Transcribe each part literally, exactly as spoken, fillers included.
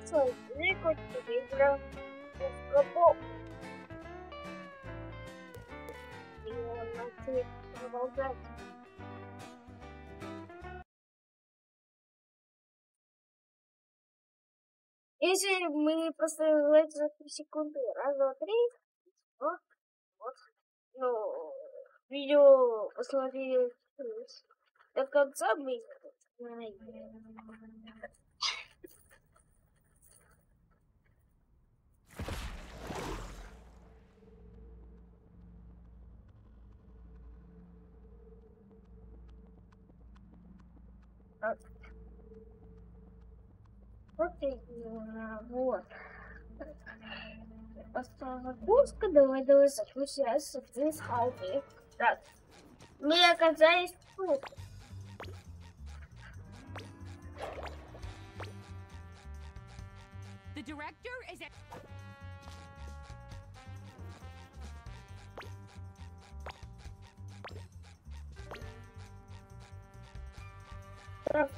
So, record today's round of couple. You want to talk about that? Если мы поставим за три секунды, раз, два, три, вот, вот, ну, видео посмотрели до конца, мы вот, вот. Поставила запуска, давай, давай, запустимся в халке. Так, мы оказались тут. The director is at Так,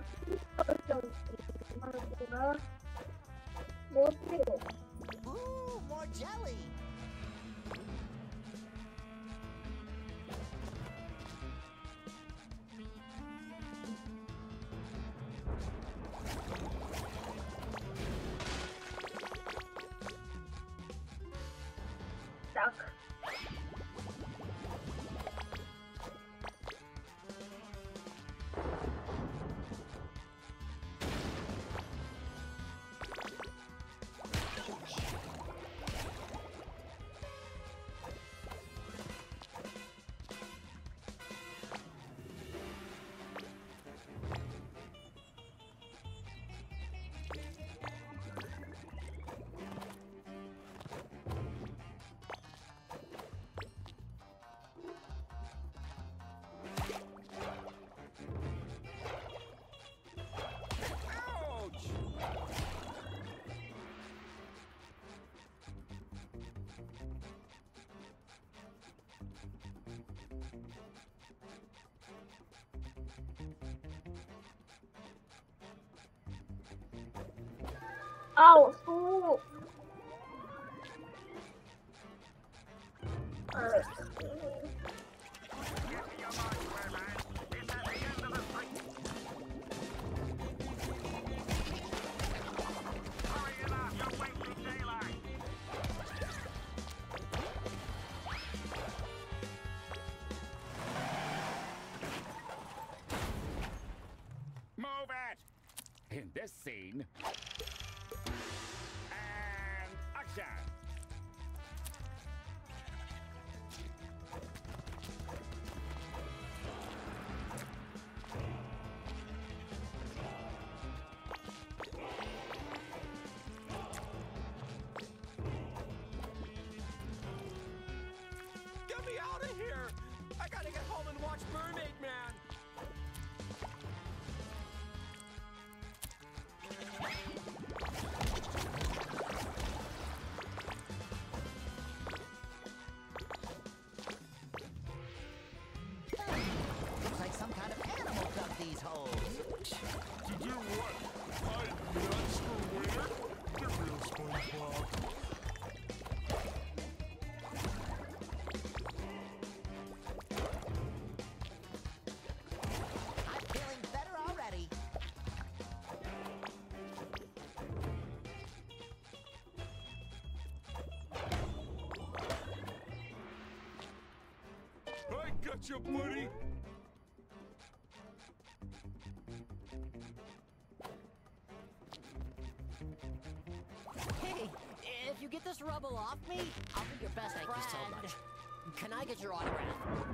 вот, Ooh, more jelly. так. Ау, фу. Ай. Move it! In this scene. And action! Get me out of here! I gotta get home and watch Mermaid Man! Looks like some kind of animal dug these holes. To do what? Hide nuts for winter? Get real, SpongeBob. I'm feeling better already. I got you, buddy. Hey, if you get this rubble off me, I'll be your best Thank friend. you so much. Can I get your autograph?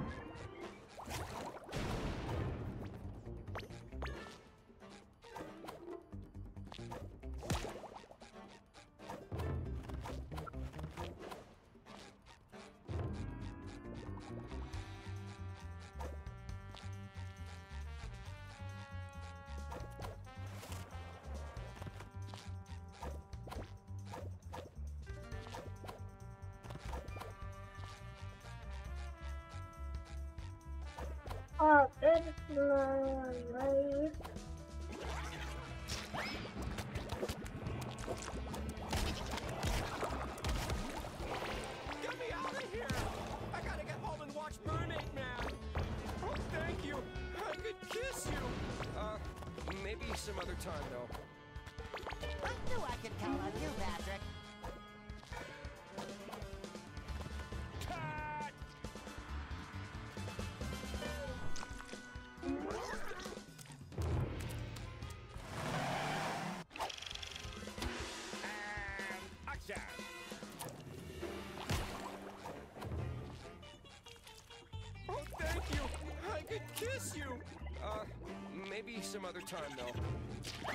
Ah, it's my life. time, though. I knew I could count on you, Patrick. Cut! And action! Oh, thank you. I could kiss you. Uh, maybe some other time, though.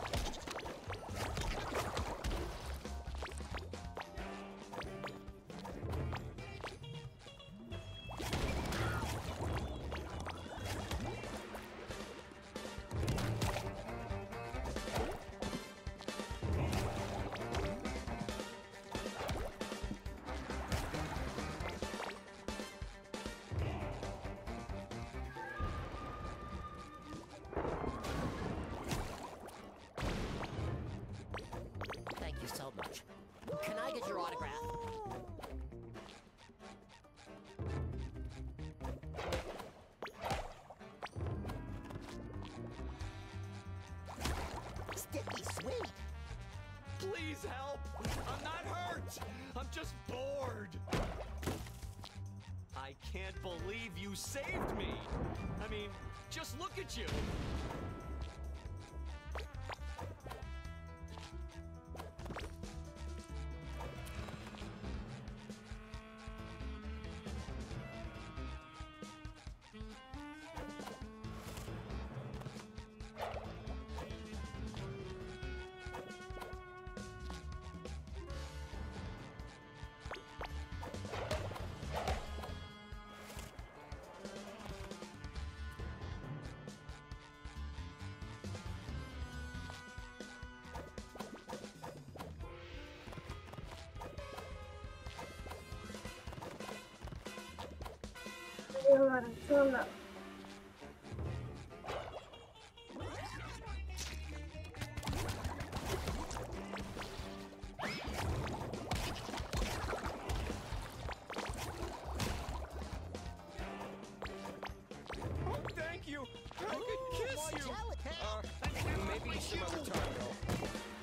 Thank you so much. Can I get your autograph? Sticky sweet. Please help! I'm not hurt! I'm just bored! I can't believe you saved me! I mean, just look at you! Maratona. Oh, thank you! I could kiss more you! gelatin. Uh, maybe some other time, though.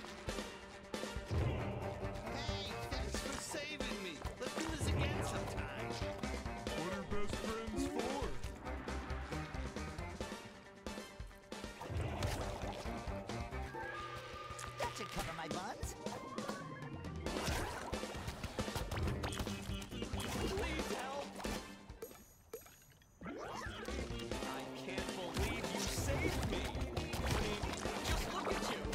Hey, thanks for saving me. Let's do this again sometime. What are best friends for? That should cover my buns. Please help! I can't believe you saved me! I mean, just look at you!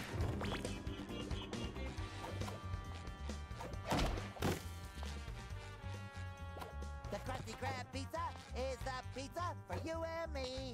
The Krusty Krab pizza is the pizza for you and me.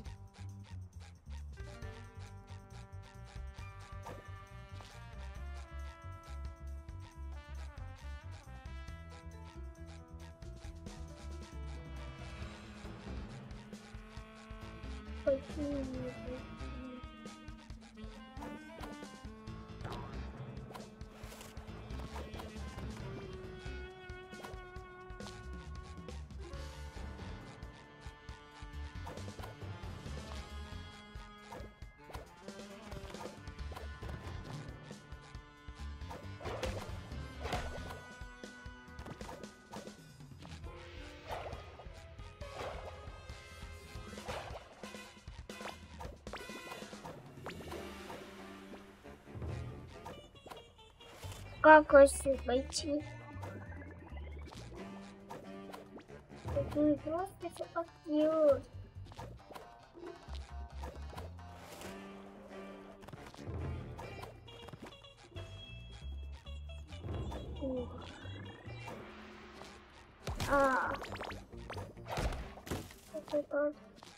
Как очень пойти? Такие просто все активы. А. Это как?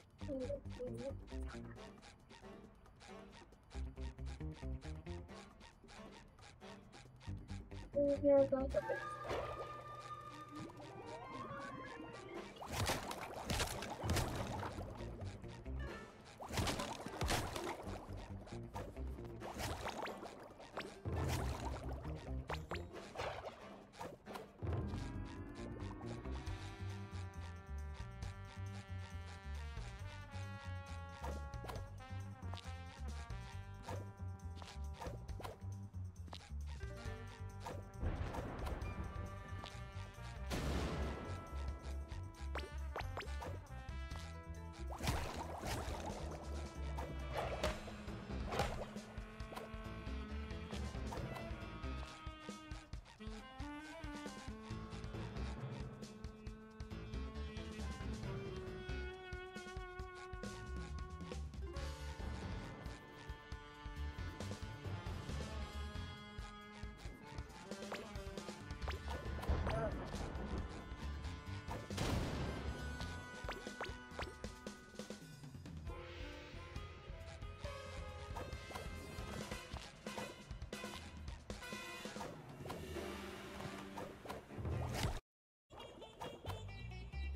Я должна быть.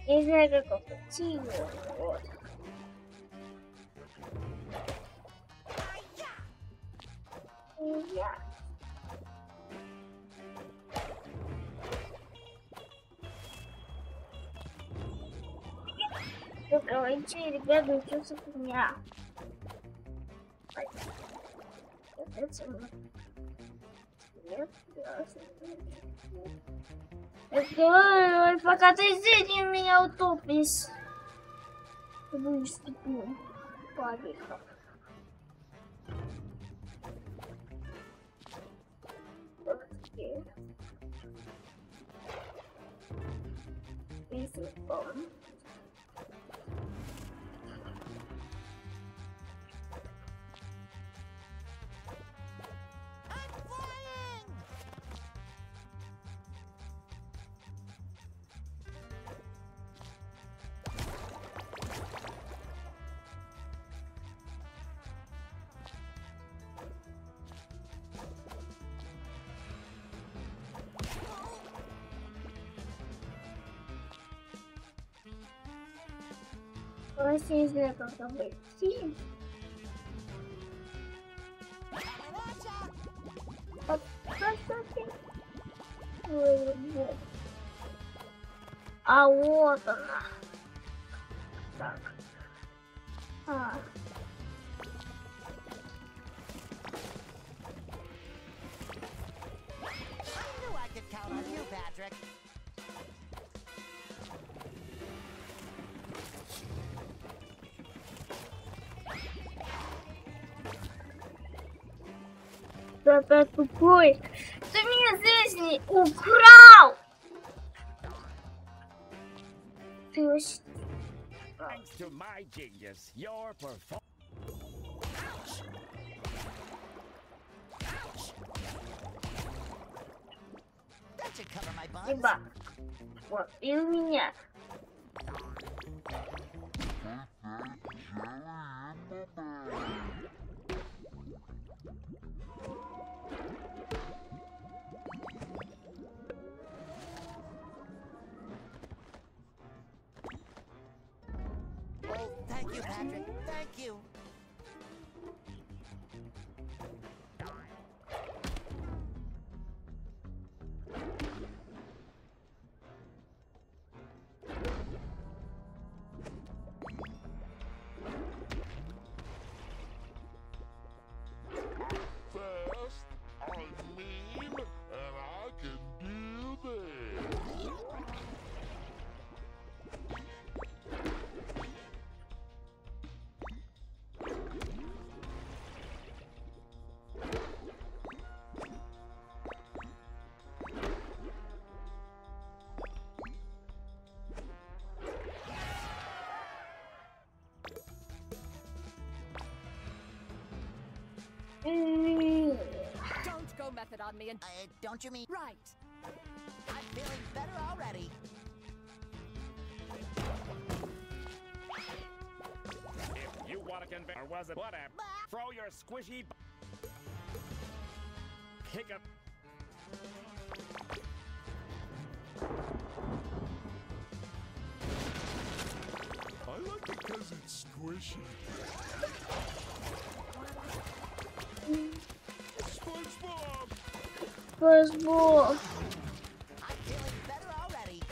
Не знаю, как опустить. Вот. И я. Ну, короче, ребята, учился у меня. Ой, пока ты здесь не меня утопишь. Ты будешь тупым. Побегал. Языком. Просто не знаю, как там выйти. А вот она. Так. А. I knew I could count on you, Patrick. Ты тупой. Ты меня здесь не украл. Ты вообще... Thanks to my genius, your performance. That should cover my buns. Либо. Вот, и у меня. Oh, thank you, Patrick. Thank you. Fast, I'm mean, and I can do this. Don't go method on me and Uh, don't you mean? right. I'm feeling better already. If you want to convince, or was it whatever? Throw your squishy. b- Pick up. I like it because it's squishy. SpongeBob! Фэсбук. I'm feeling better already.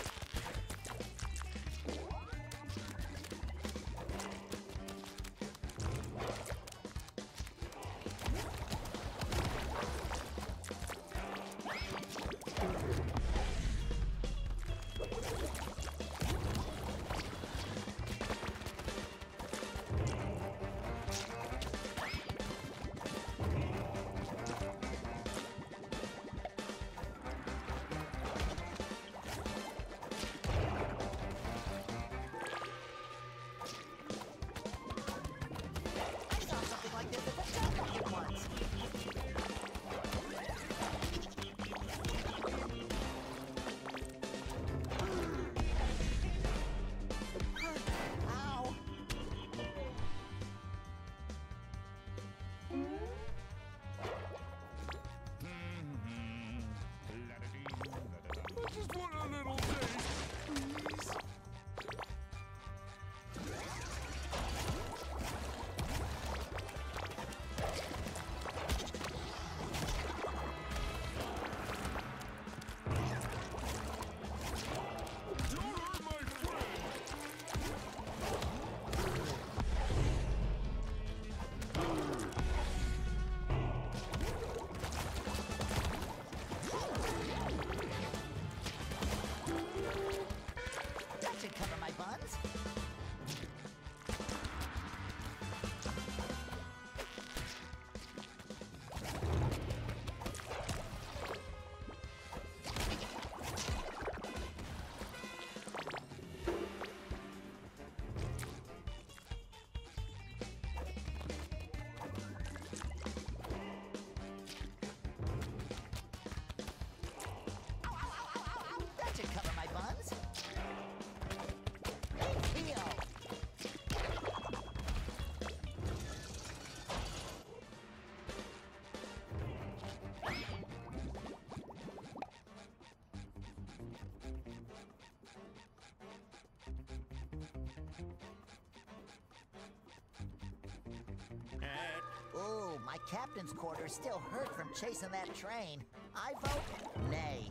captain's quarters still hurt from chasing that train. I vote nay.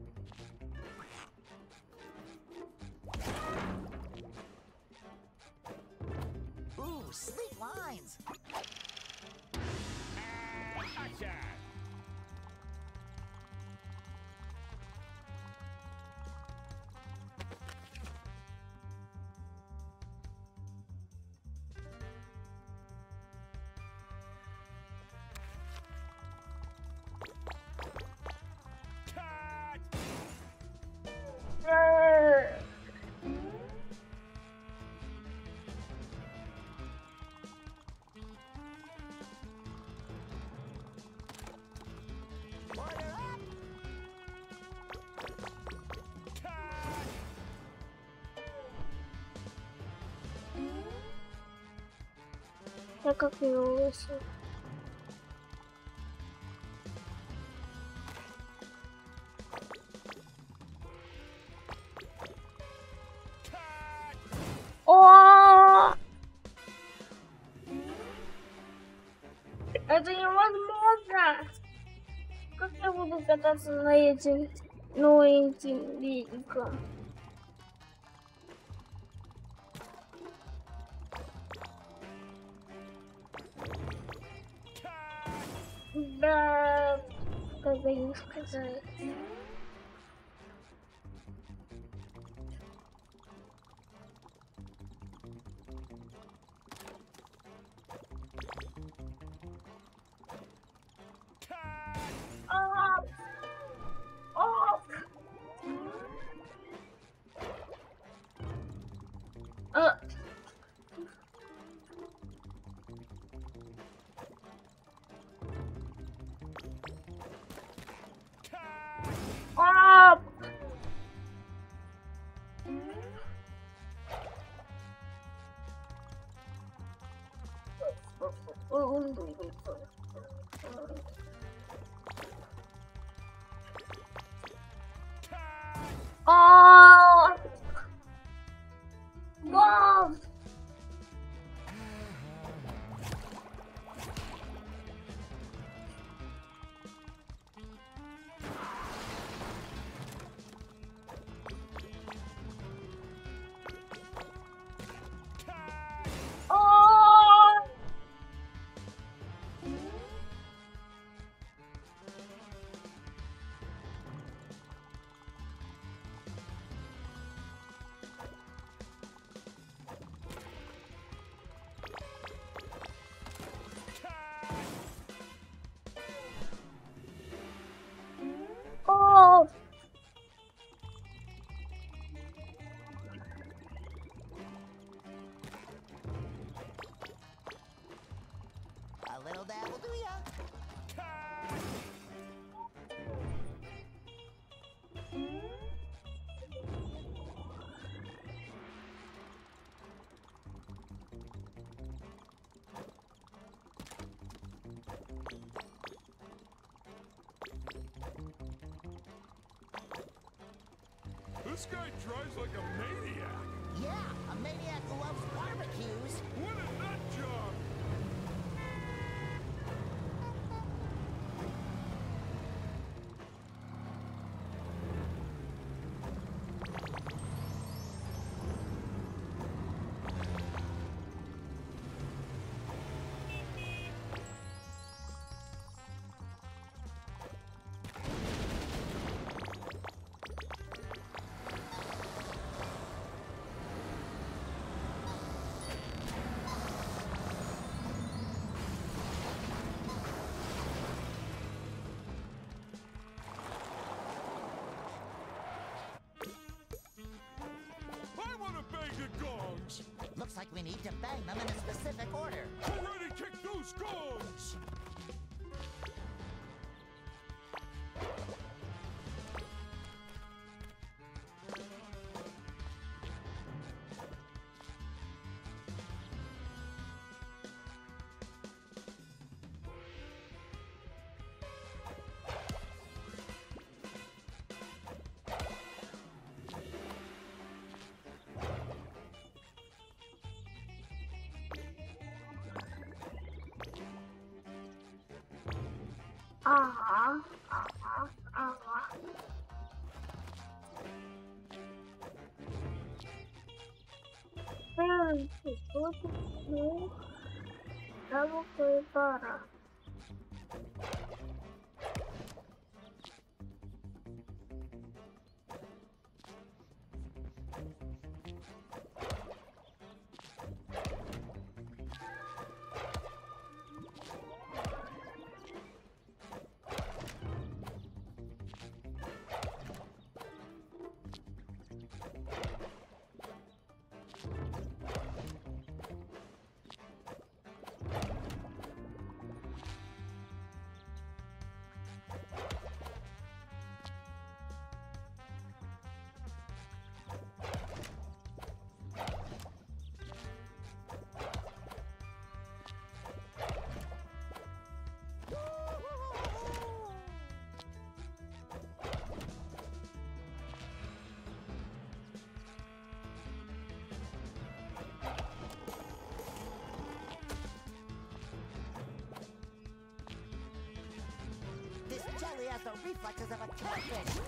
Ooh, sleek lines. Gotcha. Brr. Order up! Я как вернулась. О! Это невозможно! Как я буду кататься на этим новеньким великом? Да, как бы не сказать. Оп! Оп! А. Оп! А! Вау! А! О! A little dab will do ya. This guy drives like a maniac. Yeah, a maniac who loves barbecues. What a nut job! I want to bang the gongs! Looks like we need to bang them in a specific order. Already kick those gongs! Ага, ага, ага. Эй, тут ну, там пора. This jelly has the reflexes of a catfish.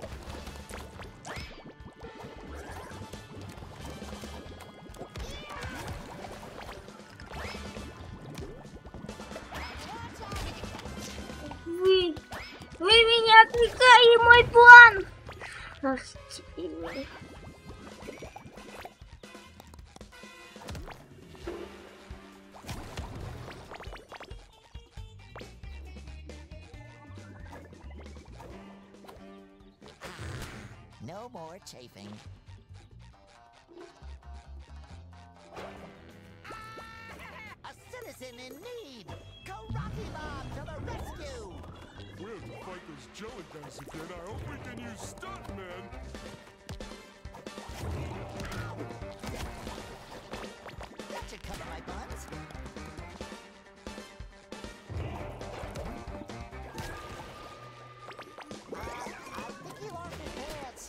Вы, вы меня отвлекали, мой план. Ах, No more chafing. A citizen in need! Karate Mob to the rescue! We have to fight those jelly guys again. I hope we can use Stuntman. That should cover my buns. Uh, I think he lost his pants.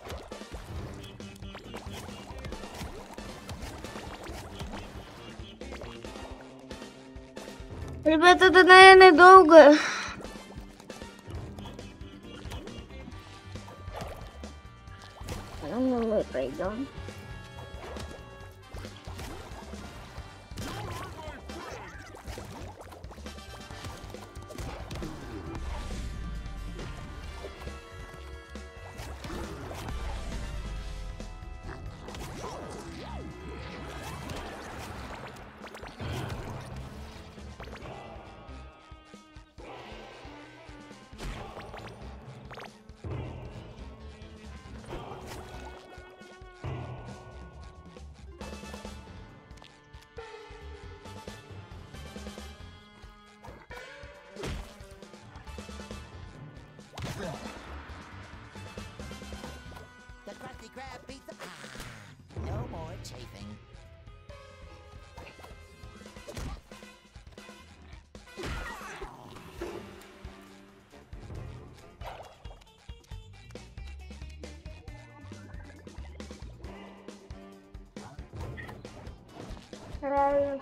Ребята, это, наверное, долго. Ну, мы пойдем. The Krusty Krab pizza. Ah, no more chafing. Правильно.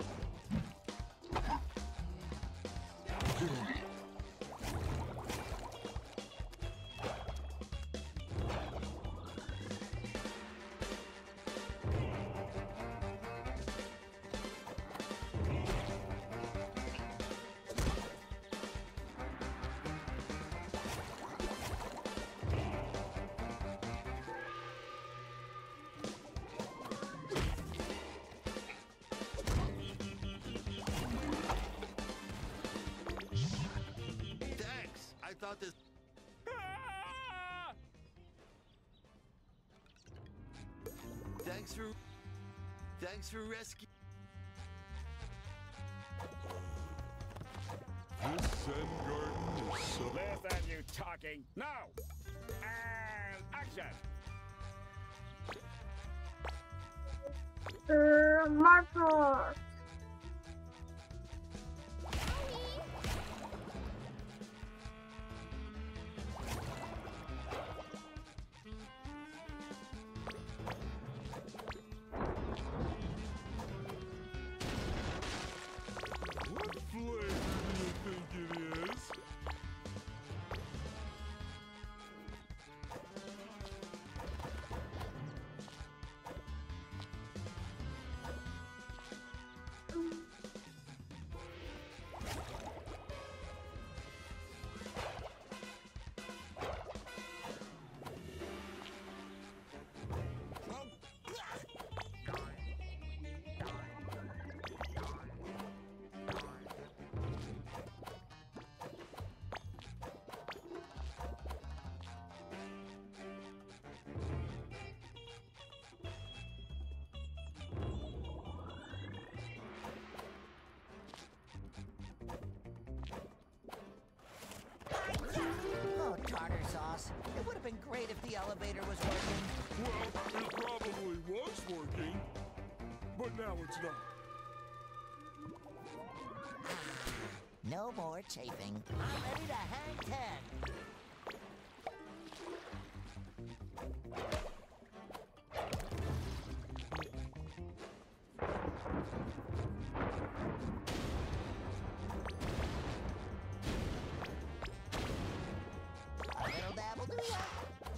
Thanks. I thought this. Thanks for. Thanks for rescue. This Zen garden is so... Listen, you talking. Now! And action! Uh, Martha. What flavor do you think it is? been great if the elevator was working. Well, it probably was working, but now it's not. No more chafing. I'm ready to hang ten. A little dabble do ya?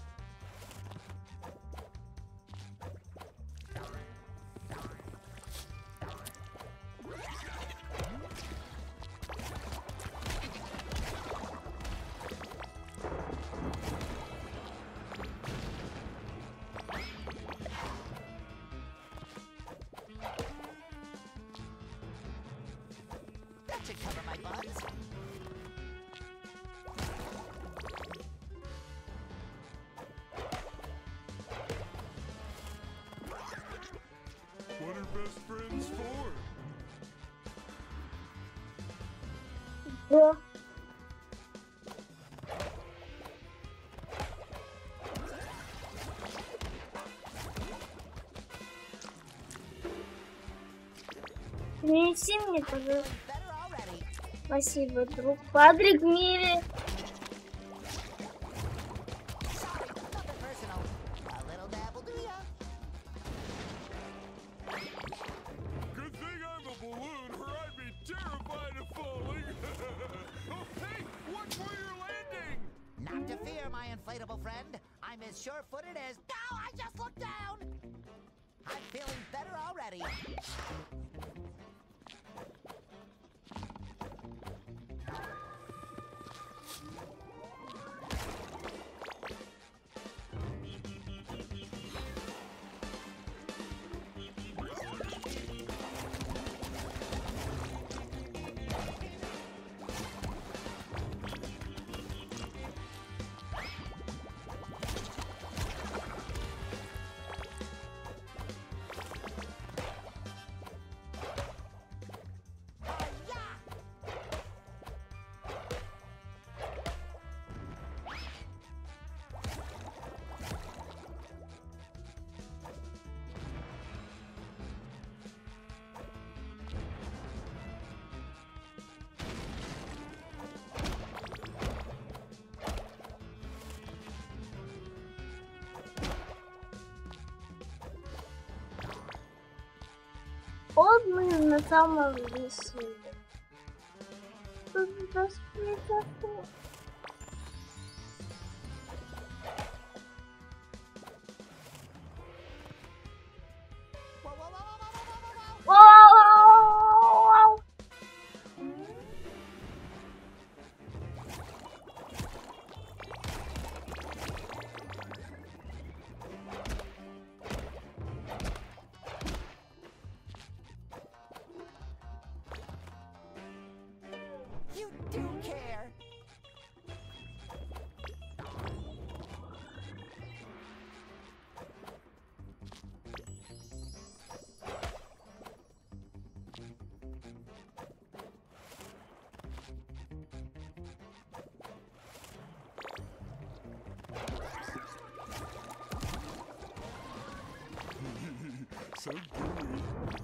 That should cover my buns. What are best friends for? Да. Принеси мне, пожалуйста. Better already. Спасибо, друг. Патрик Мири. Sorry, nothing personal. A little dabble do ya? Good thing I'm a balloon, or I'd be terrified of falling. Oh, hey, watch where you're landing! Not to fear, my inflatable friend. I'm as sure-footed as... No, I just looked down! I'm feeling better already. Вот мы на самом веселье. Тут распределено. Whoa, whoa, whoa, whoa, whoa, whoa, whoa, whoa! Вау! You do care. So gooey.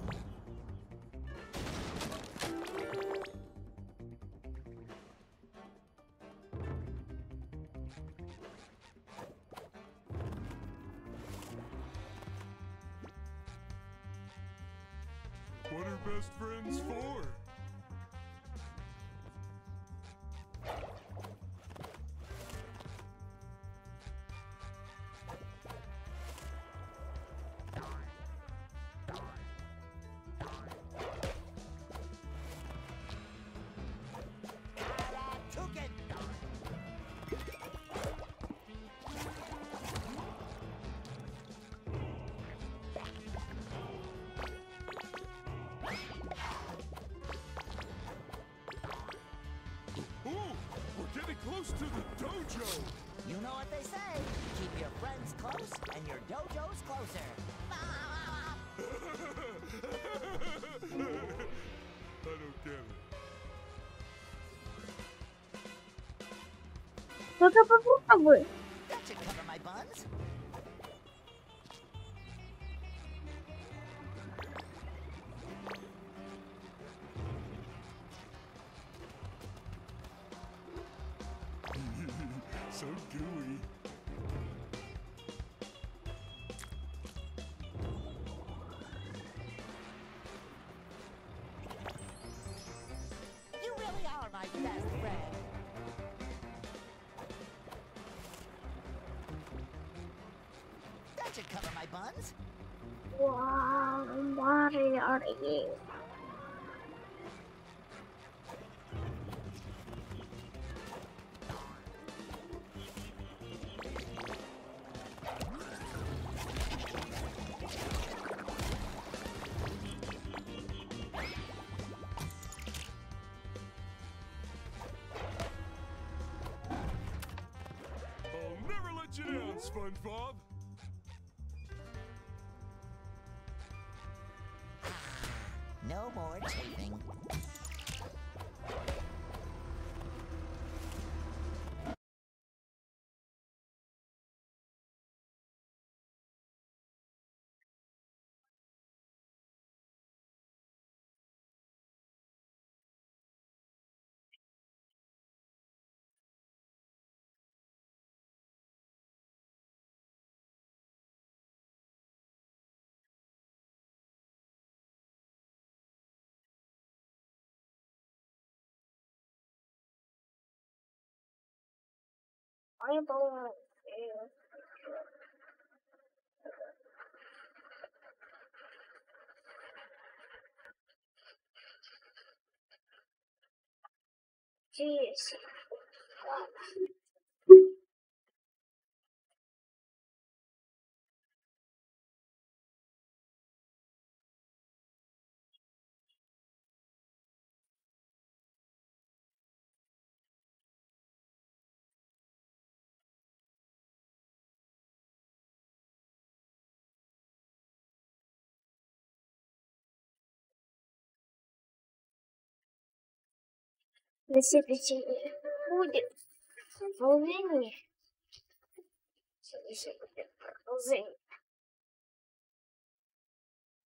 What are best friends for? Toucan. Ooh, we're getting close to the dojo. You know what they say. Keep your friends close and your dojo's closer. I don't get it. Кто-то попробуй. That should cover So gooey. You really are my best friend. That should cover my buns. Wow, why are you? I'll never let you down, SpongeBob. No more chafing. I'm going to jeez. На печенье будет волнение. Продолжение.